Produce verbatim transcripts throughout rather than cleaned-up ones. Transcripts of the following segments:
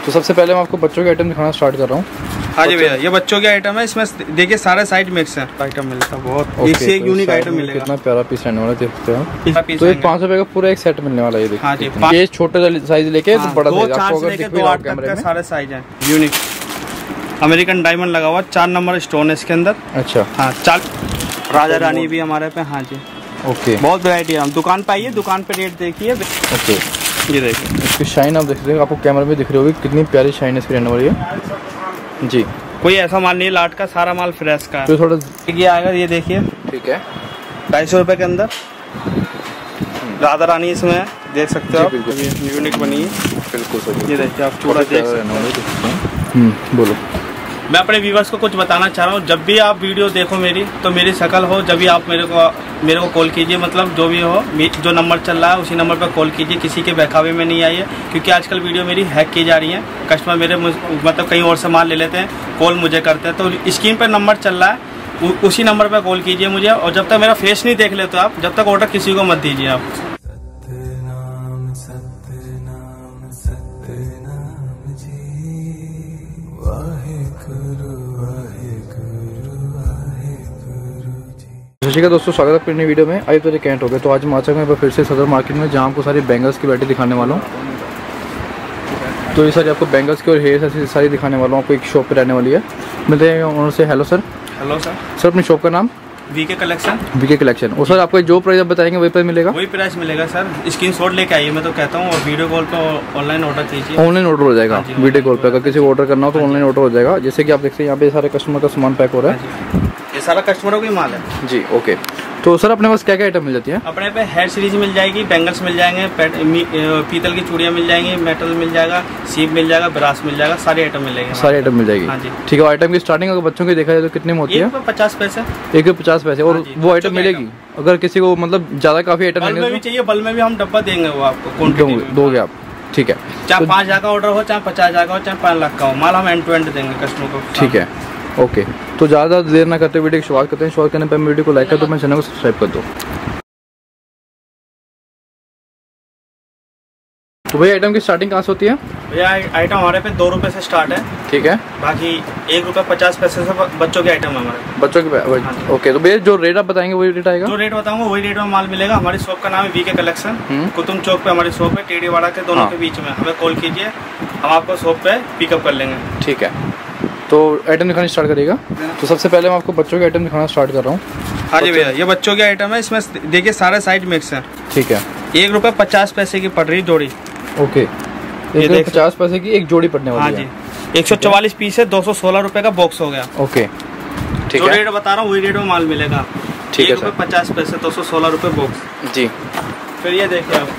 तो सबसे पहले मैं आपको बच्चों के आइटम दिखाना स्टार्ट कर रहा हूँ। हाँ जी भैया, ये बच्चों के आइटम है। इसमें देखिए सारे साइज मिक्स है। आइटम मिलता है बहुत, एक से एक यूनिक आइटम मिलेगा। कितना प्यारा पीस रहने वाला देखते हो। तो ये पाँच सौ रुपए का पूरा एक सेट मिलने वाला है। ये देखिए, हाँ जी, ये छोटे साइज लेके हाँ, बड़ा दो चार से लेके दो आठ तक का सारे साइज है। यूनिक अमेरिकन डायमंड लगा हुआ, चार नंबर स्टोन है इसके अंदर। अच्छा हाँ, चार राजा रानी भी हमारे पे। हाँ जी ओके, बहुत वैरायटी है। हम दुकान पे आइए, दुकान पे रेट देखिए। ओके, ये देखिए इसकी शाइन आप देख सकते हैं, आपको कैमरा में दिख रही होगी कितनी प्यारी शाइन इसकी रहने वाली है जी। कोई ऐसा माल नहीं, लाट का सारा माल फ्रेश का है। तो थोड़ा ये आएगा, ये देखिए ठीक है, ढाई सौ रुपये के अंदर राधा रानी इसमें है, देख सकते हो आप। यूनिक बनी है बिल्कुल सही। ये देखिए आप चूड़ा देख सकते हैं। बोलो, मैं अपने व्यूवर्स को कुछ बताना चाह रहा हूँ। जब भी आप वीडियो देखो मेरी, तो मेरी शक्ल हो, जब भी आप मेरे को मेरे को कॉल कीजिए। मतलब जो भी हो, जो नंबर चल रहा है उसी नंबर पर कॉल कीजिए। किसी के बहकावे में नहीं आइए, क्योंकि आजकल वीडियो मेरी हैक की जा रही है। कस्टमर मेरे मतलब कहीं और से माल ले लेते हैं, कॉल मुझे करते हैं। तो स्क्रीन पर नंबर चल रहा है, उसी नंबर पर कॉल कीजिए मुझे। और जब तक मेरा फेस नहीं देख लेते आप, जब तक ऑर्डर किसी को मत दीजिए आप। ठीक है दोस्तों, स्वागत है अपनी वीडियो में। आई तो कैंट हो गए। तो आज हम आ चुके हैं फिर से सदर मार्केट में, जहाँ आपको सारी बैंगल्स की वैरायटी दिखाने वाला हूँ। तो ये सारी आपको बैंगल्स की और हेयर से सारी दिखाने वाला हूँ। आपको एक शॉप पे रहने वाली है, मिलते हैं ओनर से। Hello sir. Hello sir. Sir अपनी शॉप का नाम? VK collection. VK collection. और सर आपको जो प्राइस आप बताएंगे वही प्राइस मिलेगा? वही प्राइस मिलेगा सर। स्क्रीनशॉट लेके आइए, मैं तो कहता हूँ। और वीडियो कॉल पे ऑनलाइन ऑर्डर कीजिए। ऑनलाइन ऑर्डर हो जाएगा वीडियो कॉल पे। अगर किसी को ऑर्डर करना हो तो ऑनलाइन ऑर्डर हो जाएगा। जैसे कि आप देखते हैं यहाँ पे सारे कस्टमर का सामान पैक हो रहा है। ये सारा कस्टमरों का माल है जी। ओके, तो सर अपने पास क्या क्या आइटम मिल जाती है? अपने पे हेयर सीरीज मिल जाएगी, बैंगल्स मिल जाएंगे, पीतल की चूड़ियाँ मिल जाएंगी, मेटल मिल जाएगा, सीप मिल जाएगा, ब्रास मिल जाएगा, सारे आइटम मिलेंगे। सारे आइटम मिल जाएगी। हाँ जी ठीक है। आइटम की स्टार्टिंग अगर बच्चों की देखा जाए तो कितने में होती है? पचास पैसे। एक रुपये पचास पैसे। और वो आइटम मिलेगी अगर किसी को मतलब ज्यादा काफी आइटम बल्ब में भी चाहिए, बल्ब में भी हम डब्बा देंगे, वो आपको दोगे आप? ठीक है। चाहे पाँच हजार का ऑर्डर हो, चाहे पचास हजार का हो, चाहे पाँच लाख का हो, माल हम एंड टू एंड देंगे कस्टमर को। ठीक है, ओके। तो ज़्यादा देर ना करते वीडियो की शुरुआत करते हैं। शुरुआत करने पर वीडियो को लाइक कर दो, मैं चैनल को सब्सक्राइब कर दो। तो भैया आइटम की स्टार्टिंग कहाँ से होती है? भैया आइटम हमारे पे दो रुपए से स्टार्ट है। ठीक है। बाकी एक रुपए पचास पैसे से बच्चों के आइटम है हमारे। बच्चों के? हाँ। ओके, तो भैया जो रेट आप बताएंगे वही रेट आएगा? जो रेट बताऊंगा वही रेट में माल मिलेगा। हमारी शॉप का नाम है वीके कलेक्शन। कुतुम चौक पे हमारी शॉप है, टेढ़ीवाड़ा के दोनों हाँ। के बीच में। हमें कॉल कीजिए, हम आपको शॉप पे पिकअप कर लेंगे। ठीक है। तो आइटम दिखाना स्टार्ट करिएगा। तो सबसे पहले मैं आपको बच्चों के आइटम दिखाना स्टार्ट कर रहा हूँ। हाँ जी भैया, ये बच्चों के आइटम है। इसमें देखिए सारे साइज मिक्स है। ठीक है। एक रुपए पचास पैसे की पड़ रही जोड़ी। ओके, ये पचास पैसे की एक जोड़ी पड़ने वाली है। हाँ जी, एक सौ चवालीस पीस है, दो सौ सोलह रुपए का बॉक्स हो गया। ओके, ठीक है। रेट बता रहा हूँ वही रेट में माल मिलेगा। ठीक है सर। पचास पैसे, दो सौ सोलह रुपए बॉक्स जी। फिर ये देखिए आप,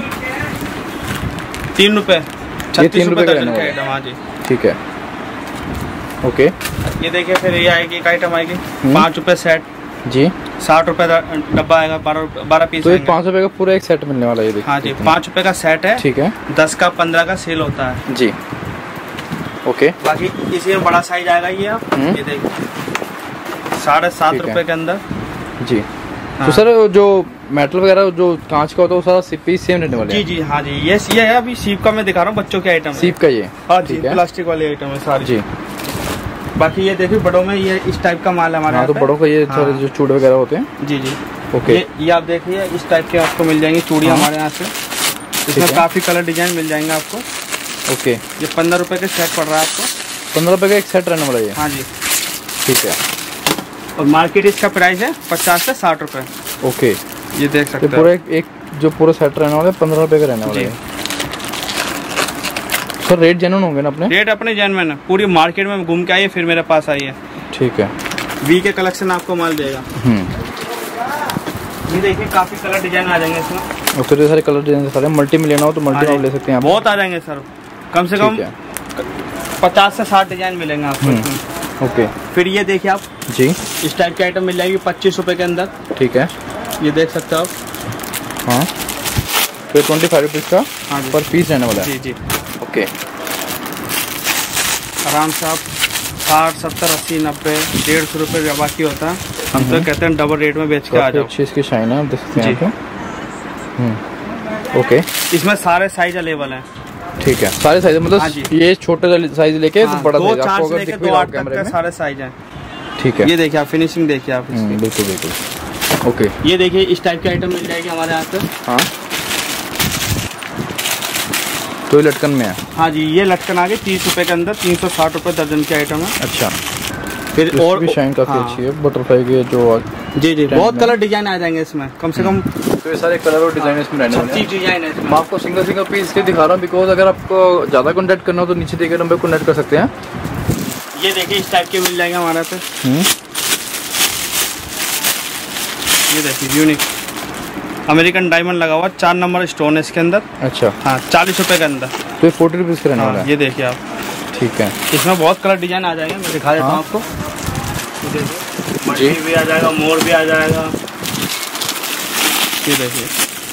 तीन रुपए छत्तीस रुपए दर्जन का आइटम। हाँ जी, ठीक है। ओके, ये देखिए फिर ये आएगी, एक आइटम आएगी पाँच रुपए सेट जी, साठ रुपए डब्बा आएगा, बारह बारह पीस। तो पाँच रुपए का पूरा एक सेट मिलने वाला है। हाँ जी, पाँच रुपए का सेट है। ठीक है। दस का पंद्रह का सेल होता है जी। ओके, बाकी इसी में बड़ा साइज आएगा ये आप ये देखिए, साढ़े सात रुपए के अंदर जी। हाँ। तो सर जो मेटल वगैरह जो कांच का होता है वो सारा पीस सेम रहने वाला है? जी जी हाँ जी, ये ये है। अभी सीप का मैं दिखा रहा हूँ, बच्चों के आइटम। सीप का ये? हाँ जी, प्लास्टिक वाले आइटम है सारे जी। बाकी ये देखिए बड़ों में ये इस टाइप का माल है हमारे। हाँ, तो बड़ों का ये हाँ। जो चूड़े वगैरह होते हैं जी जी। ओके, ये, ये आप देखिए इस टाइप के आपको मिल जाएंगी चूड़ियाँ हाँ। हमारे यहाँ से। इसमें काफी कलर डिजाइन मिल जाएंगे आपको। ओके, ये पंद्रह रुपए का सेट पड़ रहा है आपको। पंद्रह रुपए का एक सेट रहने वाला है? हाँ जी, ठीक है। और मार्केट इसका प्राइस है पचास से साठ रुपए। ओके, ये देख सकते हैं। पूरा एक, एक जो पूरा सेट रहने वाला है पंद्रह रुपए का रहने वाला है। सर रेट जेन्युइन होंगे ना अपने? रेट अपने जेन्युइन है। पूरी मार्केट में घूम के आइए, फिर मेरे पास आइए। ठीक है। वी के कलेक्शन आपको माल देगा। ये देखिए काफी कलर डिजाइन आ जाएंगे इसमें। ओके, तो सारे कलर डिजाइन सारे मल्टी में लेना हो तो मल्टी में ले सकते हैं आप। बहुत आ जाएंगे सर, कम से कम पचास से साठ डिजाइन मिलेंगे आपको। ओके, फिर ये देखिए आप जी, इस टाइप की आइटम मिल जाएगी पच्चीस रुपए के अंदर। ठीक है, ये देख सकते हो आप। हाँ, फिर ट्वेंटी फाइव रुपीज का हाँ पर पीस रहने वाला है जी जी। ओके, आराम से आप साठ सत्तर अस्सी नब्बे डेढ़ सौ रुपये बाकी होता है। हम तो कहते हैं डबल रेट में बेच के आ जाओ। अच्छी इसकी शाइन है, देख सकते हैं। ओके, इसमें सारे साइज अवेलेबल हैं। ठीक है, सारे साइज मतलब हाँ ये छोटे साइज लेके हाँ, बड़ा दो साइज चार आपको से अगर लेके दिख दो भी रहा आठ हो तक कैमरे का में। सारे साइज है। ठीक है, ये देखिए आप फिनिशिंग देखिए आप इसकी। बिल्कुल बिल्कुल। ओके, ये देखिए इस टाइप की आइटम मिल जाएगी हमारे यहाँ पे। हाँ, तो ये लटकन में है। हाँ जी, ये लटकन आ गई तीस रुपए के अंदर, तीन सौ साठ रुपए दर्जन की आइटम है। अच्छा, फिर तो और भी शाइन काफी हाँ। अच्छी है, बटरफ्लाई की जो। जी जी, बहुत कलर डिजाइन आ जाएंगे इसमें, कम से कम तो ये सारे कलर और डिजाइन इसमें रहने वाले हैं। छत्तीस डिजाइन है इसमें। मैं आपको सिंगल सिंगल पीस इसलिए दिखा रहा हूँ बिकॉज अगर आपको ज़्यादा कॉन्टैक्ट करना हो तो नीचे दिए गए नंबर कॉन्टैक्ट कर सकते हैं। ये देखिए इस टाइप के मिल जाएंगे हमारे पे। ये देखिए यूनिक अमेरिकन डायमंड लगा हुआ, चार नंबर स्टोन है इसके अंदर। अच्छा, हाँ, चालीस रुपए के अंदर। तो ये फोर्टी रुपीज़ का रहने वाला हाँ, है। ये देखिए आप, ठीक है, इसमें बहुत कलर डिजाइन आ जाएंगे, मैं दिखा देता हूँ हाँ। आपको। ये देखिए मछली भी आ जाएगा, मोर भी आ जाएगा। ये देखिए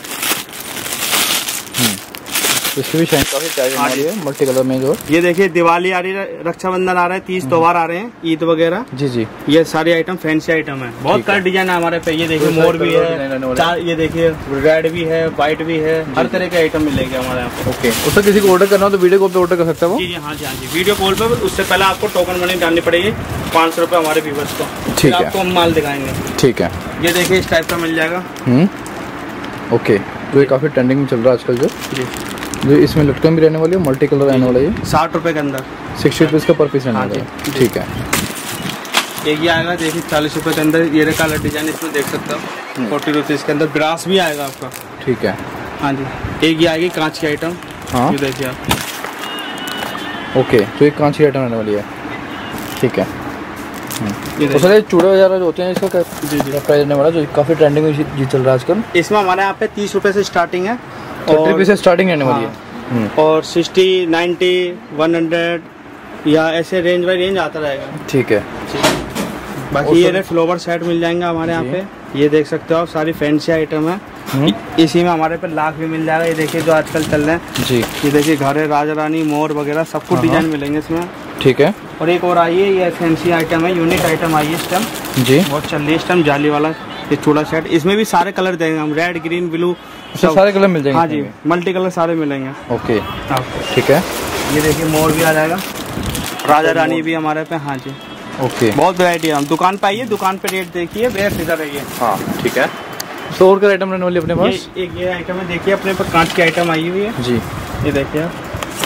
तो इसकी भी शाइन काफी प्यारी हाँ रहने वाली है, मल्टी कलर में जो। ये देखिए दिवाली आ रही है, रक्षाबंधन आ रहा है, तीज त्योहार आ रहे हैं, ईद वगैरह। जी जी, ये सारी आइटम फैंसी आइटम है, बहुत ठीक है। कलर डिजाइन है हमारे पे। ये देखिए तो मोर भी सारे कलर डिजाइन रहने है, वाले चार ये देखिए रेड भी है, व्हाइट भी है, हर तरह के आइटम मिलेंगे हमारे यहाँ पे। ओके, उससे किसी को ऑर्डर करना हो तो वीडियो कॉल पे ऑर्डर कर सकता है वो। जी जी, हाँ जी हाँ जी, वीडियो कॉल पे। उससे पहले आपको टोकन मनी डालनी पड़ेगी पाँच सौ रुपये हमारे व्यूवर्स को, ठीक है। आपको हम माल दिखाएंगे। ठीक है, ये देखिए इस टाइप का मिल जाएगा। हम्म, ओके, तो ये काफ़ी ट्रेंडिंग में चल रहा है आजकल जो। जी, जो इसमें लटकन भी रहने वाली है, मल्टी कलर रहने वाला है, साठ रुपए के अंदर, सिक्सटी रुपीज़ का पर पीस रहने हाँ वाला जी, है। ठीक है, एक ये आएगा देखिए चालीस रुपए के अंदर, ये कलर डिजाइन इसमें देख सकते हो, फोर्टी रुपीज़ के अंदर ब्रास भी आएगा आपका। ठीक है, हाँ जी, एक ये आएगी कांच की आइटम। हाँ, ये देखिए आप, ओके, तो एक कांच की आइटम रहने वाली है। ठीक है, ये तो सर चूड़े वगैरह जो होते हैं इसका क्या जी जी, प्राइस रहने वाला जो काफ़ी ट्रेंडिंग में जी चल रहा है आजकल? इसमें हमारे यहाँ पे तीस रुपए से स्टार्टिंग है, थर्टी रुपीज़ से स्टार्टिंग रहने वाली है। और सिक्सटी नाइन्टी वन हंड्रेड या ऐसे रेंज बाई रेंज आता रहेगा। ठीक है, बाकी ये फ्लोवर सेट मिल जाएंगे हमारे यहाँ पे, ये देख सकते हो आप, सारी फैंसी आइटम है। इसी में हमारे पे लाख भी मिल जाएगा, ये देखिए जो आजकल चल रहे हैं जी। ये देखिए घरे राजा रानी मोर वगैरह सब कुछ डिजाइन मिलेंगे इसमें। ठीक है, और एक और आई है, ये फैंसी आइटम है, यूनिक आइटम आई है इस टाइम, जी, बहुत चल रही है इस टाइम, जाली वाला ये चूड़ा सेट। इसमें भी सारे कलर देंगे हम, रेड ग्रीन ब्लू सब सारे कलर मिल जाएंगे। हाँ जी, मल्टी कलर सारे मिलेंगे ओके, आपको। ठीक है, ये देखिए मोर भी आ जाएगा, राजा रानी भी हमारे पे। हाँ जी, ओके, बहुत वैरायटी है। हम दुकान पे आइए, दुकान पे रेट देखिए, बेहद इधर रहिए। हाँ, ठीक है। तो और क्या आइटम रहने वाली है अपने पास? ये एक ये आइटम है, देखिए अपने पास कांच की आइटम आई हुई है जी, ये देखिए आप,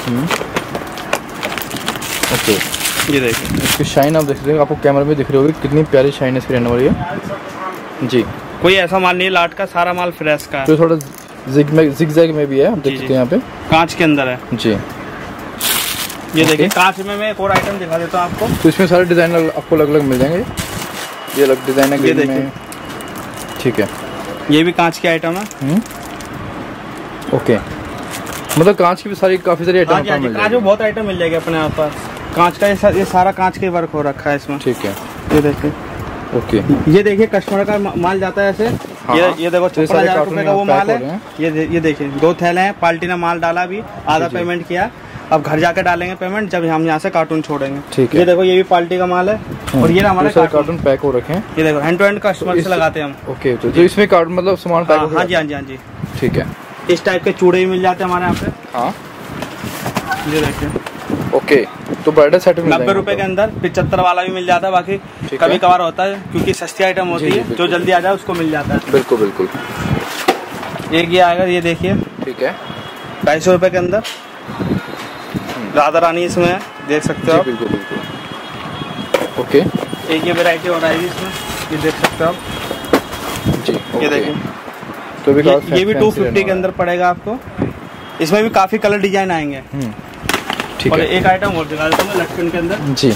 ओके, ये देखिए इसकी शाइन आप देख सकते हो, आपको कैमरा में दिख रही होगी कितनी प्यारी शाइन इसकी रहने वाली है जी। कोई ऐसा माल नहीं लाट का, सारा माल फ्रेश का है। तो थोड़ा जिग में जिग जैग में भी है, आप देख सकते हैं यहाँ पे, कांच के अंदर है जी। ये देखिए कांच में मैं एक और आइटम दिखा देता हूँ आपको। तो इसमें सारे डिजाइन आपको अलग अलग मिल जाएंगे, ये अलग डिजाइन है, ये ग्रीन देखिए। में। ठीक है, ये भी कांच की आइटम है। हम्म, ओके, मतलब कांच की भी सारी काफी सारी आइटम हाँ जी, हाँ जी, मिल कांच जाएगी। में बहुत आइटम मिल जाएगी अपने यहाँ पास। कांच का ये, सा, ये सारा कांच के वर्क हो रखा है इसमें। ठीक है, ये देखिए, ओके, ये देखिए कस्टमर का मा- माल जाता है ऐसे। हाँ, ये ये देखो तो ये छप्पन सारे हजार कार्टून रुपए का वो यहाँ माल पैक हो रहे है। हैं। ये दे- ये देखिए दो थैले हैं, पार्टी ने माल डाला भी, आधा जी, जी। पेमेंट किया, अब घर जाके डालेंगे पेमेंट जब हम यहाँ से कार्टून छोड़ेंगे। ठीक है। ये देखो ये भी पार्टी का माल है, और ये हमारे सारे कार्टून। कार्टून पैक हो रखे हैं। ये देखो हैंड टू हैंड कस्टमर इस- से लगाते हैं हम। ओके, तो जो इसमें कार्ड मतलब सामान पैक हाँ हो हाँ जी, हाँ जी, हाँ जी, ठीक है, इस टाइप के चूड़े भी मिल जाते हैं हमारे यहाँ पे। हाँ, ये देखिए ओके, तो ब्राइडल सेट मिल नब्बे रुपए के अंदर पिछहत्तर वाला भी मिल जाता है। बाकी ठीक कभी है। कभार होता है क्योंकि सस्ती आइटम होती जी, जी, है, जो बिल्कुल। जल्दी आ जाए उसको मिल जाता है। बिल्कुल बिल्कुल, एक ये आएगा, ये देखिए ठीक है, ढाई सौ रुपए के अंदर राधा रानी इसमें है, देख सकते जी हो आप। बिल्कुल बिल्कुल, ओके, एक ये वैरायटी और आएगी इसमें, ये देख सकते हो आप। जी, ये ओके। देखिए तो भी ये, काफी ये भी टू फैंसी फिफ्टी रहने के अंदर पड़ेगा आपको। इसमें भी काफी कलर डिजाइन आएंगे। वाला है। ठीक और है, एक आइटम और दिखा देता हूँ मैं लटकन के अंदर। जी,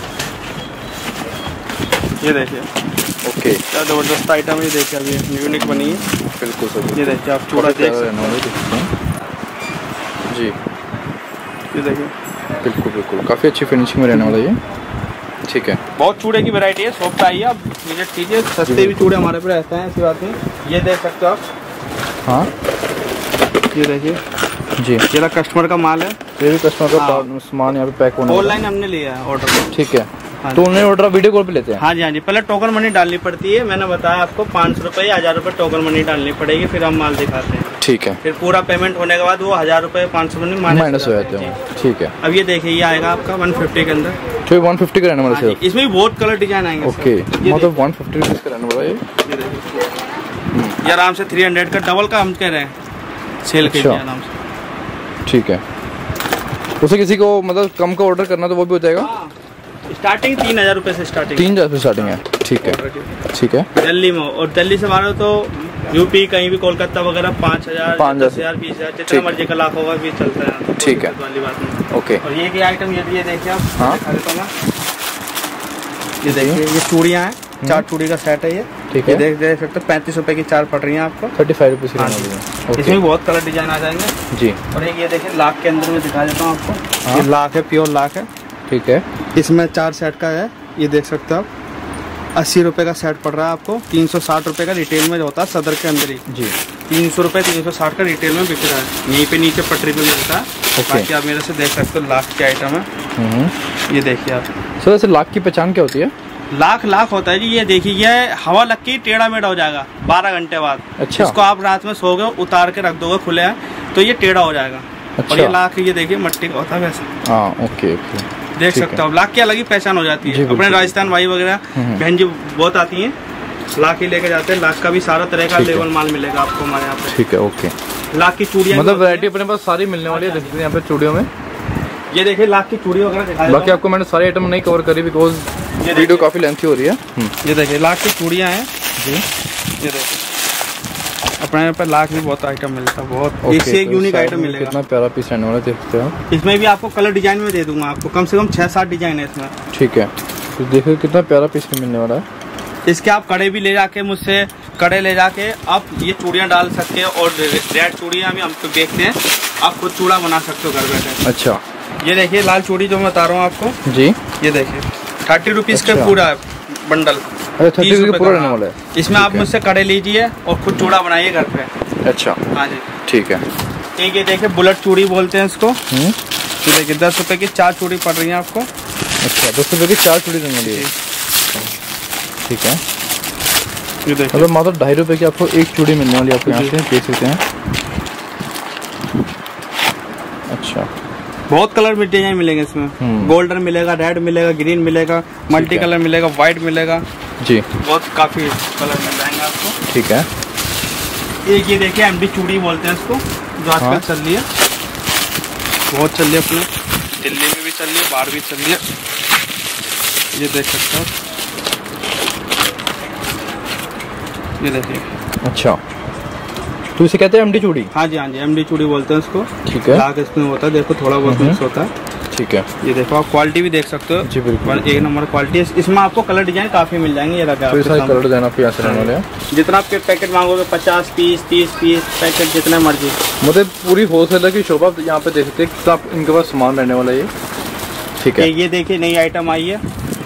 ये देखिए ओके, क्या जबरदस्त आइटम है, ये देखिए अभी यूनिक बनी है। बिल्कुल सर, ये देखिए आप चूड़ा देख सकते हैं। जी, ये देखिए बिल्कुल बिल्कुल, काफ़ी अच्छी फिनिशिंग में रहने वाला ये। ठीक है, बहुत चूड़े की वैरायटी है, शॉप पे आइए आप विजिट कीजिए, सस्ते भी चूड़े हमारे पे रहते हैं, ऐसी बात नहीं। ये देख सकते हो आप, हाँ, ये देखिए जी, ये रहा कस्टमर का माल है, ये भी कस्टमर का हाँ। पा- सामान यहाँ पे पैक होना वाला ऑनलाइन हमने लिया है ऑर्डर। ठीक है, हाँ तो ऑनलाइन ऑर्डर वीडियो कॉल पे लेते हैं? हाँ जी, हाँ जी, पहले टोकन मनी डालनी पड़ती है, मैंने बताया आपको पाँच सौ रुपये या हज़ार रुपये टोकन मनी डालनी पड़ेगी, फिर हम माल दिखाते हैं। ठीक है। फिर पूरा पेमेंट होने के बाद वो हजार रुपए पाँच सौ माइनस हो जाते हैं। ठीक है। अब ये देखिए ये आएगा आपका वन फिफ्टी के अंदर, तो वन फिफ्टी का रहने वाला है। इसमें भी बहुत कलर डिजाइन आएंगे। ओके, मतलब वन फिफ्टी रुपीज का रहने वाला है ये आराम से थ्री हंड्रेड का डबल का हम कह रहे हैं सेल के लिए आराम से। ठीक है। उसे किसी को मतलब कम का ऑर्डर करना तो वो भी हो जाएगा। स्टार्टिंग तीन हजार रुपए से स्टार्टिंग तीन हजार से स्टार्टिंग है। ठीक है। ठीक है। दिल्ली में, और दिल्ली से मारो तो यूपी कहीं भी कोलकाता वगैरह पाँच हजार पाँच दस हजार बीस हजार जितना मर्जी का लाख होगा भी चलता है। ठीक है वाली बात नहीं। ओके। और ये क्या आइटम ये ये देखिए आप। हाँ ये देखिए ये चूड़ियाँ हैं, चार चूड़ी का सेट है ये। ठीक है। देख देख सकते हो पैंतीस रुपए की चार पड़ रही है आपको। Thirty five rupees. इसमें बहुत कलर डिजाइन आ जाएंगे जी। और एक ये देखिए लाख के अंदर में दिखा देता हूँ आपको। हाँ? ये लाख है, प्योर लाख है। ठीक है। इसमें चार सेट का है, ये देख सकते हो आप। अस्सी रुपए का सेट पड़ रहा है आपको। तीन सौ साठ रुपए का रिटेल में होता है सदर के अंदर ही जी। तीन सौ रुपए तीन सौ साठ का रिटेल में बिक रहा है। यहीं पे नीचे पटरी पे मिलता है। बाकी आप मेरे से देख सकते हो लाख की आइटम है। ये देखिए आप सर। वैसे लाख की पहचान क्या होती है? लाख लाख होता है जी। ये देखिए ये हवा लग के टेढ़ा मेढ़ा हो जाएगा बारह घंटे बाद। अच्छा। इसको आप रात में सोओगे उतार के रख दोगे खुले है तो ये टेढ़ा हो जाएगा। अच्छा। और ये लाख ये देखिए मट्टी का होता है वैसे। हाँ ओके ओके। देख सकते हो लाख की अलग ही पहचान हो जाती है। अपने राजस्थान भाई वगैरह बहन जी बहुत आती हैं, लाख ही लेके जाते हैं। लाख का भी सारा तरह का लेवल माल मिलेगा आपको हमारे यहाँ पे। ठीक है ओके। लाख की चूड़ियाँ मतलब वैरायटी अपने पास सारी मिलने वाली है। देखते हैं यहाँ पे चूड़ियों में। ये देखिए लाख की चूड़ी वगैरह दिखा। बाकी आपको मैंने सारी आइटम नहीं कवर करी बिकॉज ये वीडियो काफी लेंथी हो रही है। ये देखिए लाख की चूड़ियाँ हैं जी। ये देखिए अपने यहाँ पर लाख भी बहुत आइटम मिलता है, बहुत एक से एक यूनिक आइटम मिलेगा। कितना प्यारा पीस रहने वाला देखते हो। इसमें भी आपको कलर डिजाइन में दे दूंगा आपको कम से कम छह सात डिजाइन है इसमें। ठीक है। तो देखो कितना प्यारा पीस मिलने वाला है। इसके आप कड़े भी ले जाके मुझसे कड़े ले जाके आप ये चूड़ियाँ डाल सकते हैं और रेड चूड़ियाँ भी हम तो देखते हैं, आप खुद चूड़ा बना सकते हो घर बैठे। अच्छा। ये देखिए लाल चूड़ी जो मैं बता रहा हूँ आपको जी। ये देखिए थर्टी रुपीज का पूरा बंडल। थर्टी रुपीज पूरा रहने वाला है। इसमें आप मुझसे कड़े लीजिए और खुद चूड़ा बनाइए घर पे। अच्छा हाँ जी ठीक है। एक ये देखिए बुलेट चूड़ी बोलते हैं इसको। ये देखिए दस रुपए की चार चूड़ी पड़ रही है आपको। अच्छा दस रुपए की चार चूड़ी रहने वाली है। ठीक है। ये देखिए मतलब मात्र ढाई रुपए की आपको एक चूड़ी मिलने वाली है। आपको यहाँ से देख सकते हैं। अच्छा बहुत कलर डिजाइन मिलेंगे इसमें। गोल्डन मिलेगा, रेड मिलेगा, ग्रीन मिलेगा, मल्टी कलर मिलेगा, व्हाइट मिलेगा जी। बहुत काफी कलर मिल जाएंगे आपको। ठीक है। एक ये देखिए एमडी चूड़ी बोलते हैं इसको, जो आजकल हाँ? चल रही है, बहुत चल रही है, अपने दिल्ली में भी चल रही है, बाहर भी चल रही है। ये देख सकते हो, ये देखिए। अच्छा तो इसे कहते हैं एमडी चूड़ी? हाँ जी हाँ जी एमडी चूड़ी बोलते हैं इसको। ठीक है। लाख इसमें होता है, देखो थोड़ा बहुत मिक्स होता है। ठीक है। ये देखो आप क्वालिटी भी देख सकते हो जी, बिल्कुल एक नंबर क्वालिटी है। इसमें आपको कलर डिजाइन काफी मिल जाएंगे। ये लगा तो सारे कलर डिजाइन आपको यहाँ से रहने वाले हैं। जितना आपके पैकेट मांगोगे पचास पीस तीस पीस पैकेट जितने मर्जी, मतलब पूरी होलसेलर की शॉप आप यहाँ पे देख सकते हैं। तो आप इनके पास सामान रहने वाला है। ठीक है। ये देखिए नई आइटम आई है।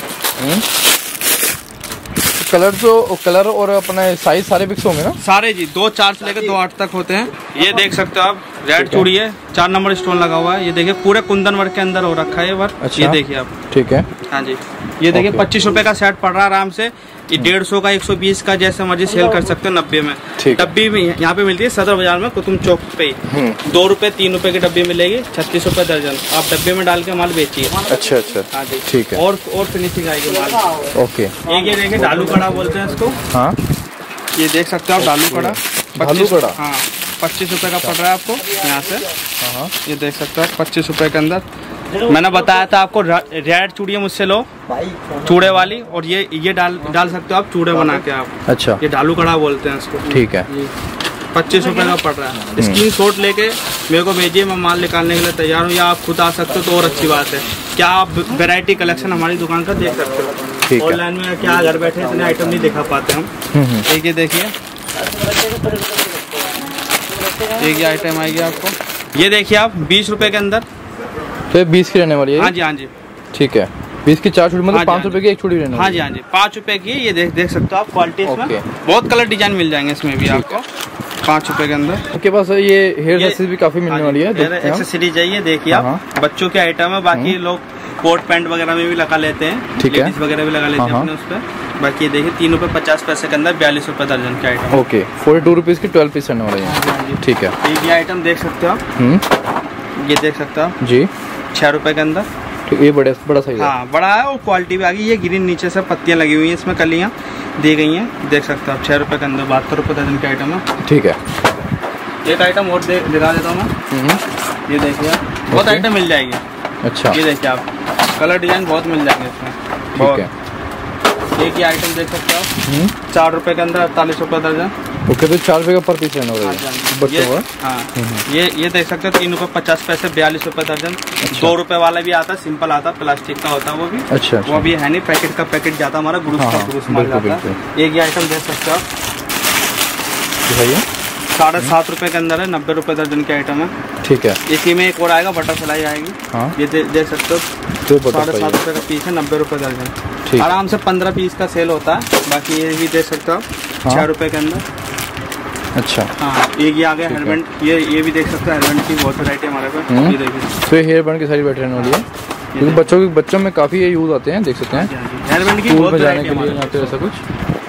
कलर तो कलर और अपने साइज सारे फिक्स होंगे ना? सारे जी, दो चार से लेकर दो आठ तक होते हैं। ये देख सकते हो आप, रेड चूड़ी है, चार नंबर स्टोन लगा हुआ है। ये देखिए पूरे कुंदन वर्क के अंदर हो रखा है ये वर्क। अच्छा। ये देखिए आप। ठीक है। हाँ जी ये देखिए पच्चीस रुपए का सेट पड़ रहा है आराम से। ये डेढ़ सौ का, एक सौ बीस का, जैसे मर्जी सेल कर सकते हो। नब्बे में डब्बी में यहाँ पे मिलती है सदर बाजार में कुतुब चौक पे। दो रुपए तीन रुपए की डब्बी मिलेगी, छत्तीस रुपए दर्जन। आप डब्बे में डाल के माल बेचिए। अच्छा अच्छा हाँ जी ठीक है। और और फिनिशिंग आएगी माल। ओके। एक ये देखिए डालू कड़ा बोलते हैं इसको। हाँ ये देख सकते हो आप, डालू कड़ा। डालू कड़ा हाँ पच्चीस रुपए का पड़ रहा है आपको यहाँ से। हाँ ये देख सकते हो पच्चीस रुपए के अंदर। मैंने बताया था आपको रेड चूड़ियाँ मुझसे लो चूड़े वाली, और ये ये डाल डाल सकते हो आप चूड़े बना के आप। अच्छा। ये डालू कड़ा बोलते हैं इसको। ठीक है। पच्चीस रुपए का पड़ रहा है। स्क्रीन शॉट लेके मेरे को भेजिए, मैं माल निकालने के लिए तैयार हूँ। या आप खुद आ सकते हो तो और अच्छी बात है। क्या आप वैरायटी कलेक्शन हमारी दुकान का देख सकते हो। ऑनलाइन में क्या घर बैठे इतने आइटम नहीं दिखा पाते हम। एक ये देखिए, एक ये आइटम आएगी आपको। ये देखिए आप बीस रुपए के अंदर। तो बीस की रहने वाली है? हाँ जी हाँ जी ठीक है। बीस की चार चूड़ी, मतलब पाँच रुपए की एक चूड़ी रहने वाली। हाँ जी हाँ जी पाँच रुपए की। ये देख देख सकते हो आप क्वालिटी इसमें। बहुत कलर डिजाइन मिल जाएंगे इसमें भी आपको पाँच रुपए के अंदर। आपके पास ये हेयर एक्सेसरीज भी काफी मिलने वाली है। एक्सेसरीज है, ये देखिए आप, बच्चों के आइटम है। बाकी लोग कोट पैंट वगैरह में भी लगा लेते हैं, ठीक है, वगैरह भी लगा लेते हैं अपने उस पर। बाकी ये देखिए तीन रुपये पचास पैसे के अंदर बयालीस रुपये दर्जन के item. Okay, forty two rupees की ट्वेल्व पीस रहने वाले हैं, ठीक है। ये आइटम देख सकते हो आप, ये देख सकते हो जी, छः रुपये के अंदर। तो ये बड़ा बड़ा साइज है, हाँ बड़ा है और क्वालिटी भी आ गई। ये ग्रीन नीचे से पत्तियाँ लगी हुई हैं, इसमें कलियाँ दी गई हैं, देख सकते हो आप। छः रुपये के अंदर बहत्तर रुपये दर्जन के आइटम है, ठीक है। एक आइटम और दे दिखा देता हूँ मैं, ये देखिए बहुत आइटम मिल जाएगी। अच्छा, ये देखिए आप, कलर डिजाइन बहुत मिल जाएंगे इसमें, ठीक है। एक ही आइटम देख सकते हो, चार रुपए के अंदर अड़तालीस रुपए दर्जन। ओके, तो चार रुपए का पर पीस रहने वाला है बच्चों का। हाँ, ये ये देख सकते हो, तीन रुपए पचास पैसे बयालीस रुपए दर्जन। दो रुपए वाला भी आता है, सिंपल आता है, प्लास्टिक का होता है वो भी। अच्छा, वो भी है नहीं, पैकेट का पैकेट जाता हमारा, ग्रुप का ग्रुप माल जाता है। एक ही आइटम देख सकते हो आप, साढ़े सात रुपए के अंदर है, नब्बे रुपए दर्जन के आइटम है, ठीक है। इसी में एक और आएगा, बटरफ्लाई आएगी। हाँ, ये दे, देख सकते हो, साढ़े सात रुपए का पीस है, नब्बे रुपए दर्जन। आराम से पंद्रह पीस का सेल होता है। बाकी ये भी देख सकते हो आप, छह रुपए के अंदर। अच्छा, हाँ, एक ये आ गया हेयरबैंड, ये ये भी देख सकते हो, हेयरबैंड की बहुत वैरायटी हमारे पास। ये देखिए, तो हेयरबैंड की सारी वैरायटी रहने वाली है, क्योंकि बच्चों के बच्चों में काफी ये यूज आते हैं, देख सकते हैं, हेयरबैंड की बहुत वैरायटी है, ऐसा कुछ।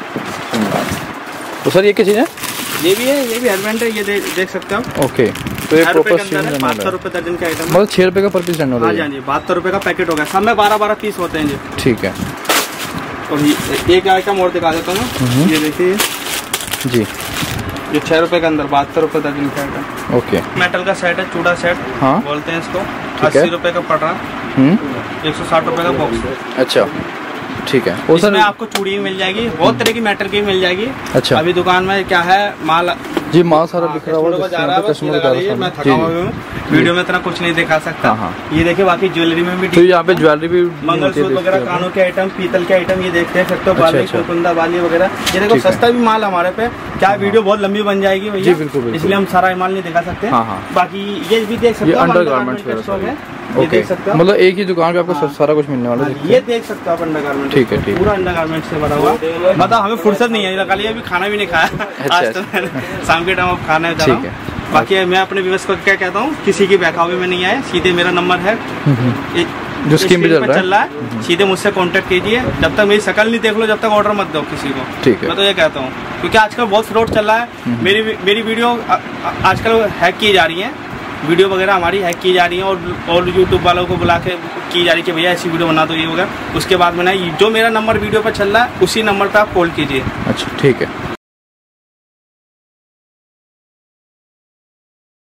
तो सर ये क्या चीज़ है? ये भी है, ये भी हेयरबैंड है, ये दे, देख सकते हो। ओके, तो ये प्रॉपर बहत्तर रुपए दर्जन का आइटम, मतलब छह रुपए का पर पीस रहने वाला है। हाँ जी, बहत्तर रुपए का पैकेट हो गया, सब में बारह बारह पीस होते हैं जी, ठीक है। और एक आइटम और दिखा देता हूँ, ये देखिए जी, ये छह रुपए के अंदर बहत्तर रुपए दर्जन का आइटम। ओके, मेटल का सेट है, चूड़ा सेट, हाँ बोलते हैं इसको, अस्सी रुपए का पड़ रहा है, एक सौ साठ रुपए का बॉक्स। अच्छा, ठीक है। और इसमें आपको चूड़ी भी मिल जाएगी, बहुत तरह की मेटल की मिल जाएगी। अच्छा, अभी दुकान में क्या है, माल जी माल सारा बिखरा हुआ जा रहा है, मैं थका हुआ हूँ, वीडियो में इतना कुछ नहीं दिखा सकता। हाँ, ये देखिए, बाकी ज्वेलरी में भी, तो यहाँ पे ज्वेलरी भी, मंगलसूत्र वगैरह, कानों के आइटम, पीतल के आइटम, ये देख सकते हो, बाली, कुंदा बाली वगैरह। ये देखो, सस्ता भी माल हमारे पे। क्या वीडियो बहुत लंबी बन जाएगी भैया, इसलिए हम सारा माल नहीं दिखा सकते। बाकी ये भी देख सकते हो, अंडरगारमेंट्स है, ये देख सकते हो, मतलब एक ही दुकान पे आपको सारा कुछ मिलने वाला है। ये देख सकते हो आप, अंडरगारमेंट, ठीक है, पूरा अंडरगारमेंट से भरा हुआ। मतलब हमें फुर्सत नहीं है, अभी अभी खाना भी नहीं खाया, आज तो शाम के टाइम खाना है। बाकी मैं अपने व्यूअर्स को क्या कहता हूँ, किसी की बहकावे में नहीं आए, सीधे मेरा नंबर है जो स्क्रीन पे चल रहा है, सीधे मुझसे कांटेक्ट कीजिए। जब तक मेरी शक्ल नहीं देख लो, जब तक ऑर्डर मत दो किसी को, ठीक है। मैं तो ये कहता हूँ, क्योंकि आजकल बहुत फ्रॉड चल रहा है। मेरी मेरी वीडियो आजकल हैक की जा रही है, वीडियो वगैरह हमारी हैक की जा रही है, और और यूट्यूब वालों को बुला के की जा रही है कि भैया ऐसी वीडियो बना दो, ये वगैरह। उसके बाद मैंने जो मेरा नंबर वीडियो पर चल रहा है, उसी नंबर पर आप कॉल कीजिए। अच्छा, ठीक है।